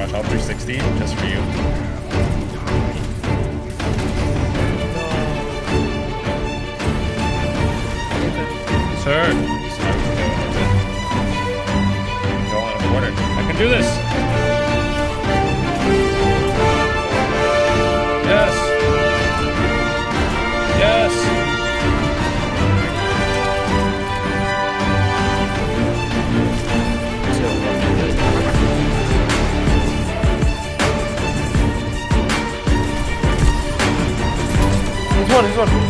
top 360 just for you. Sir. Go on a quarter. I can do this. Yes. Yes. He's one.